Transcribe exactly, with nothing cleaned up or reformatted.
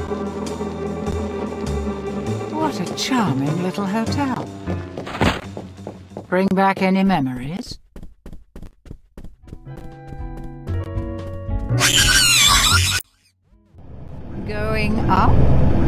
What a charming little hotel. Bring back any memories? Going up?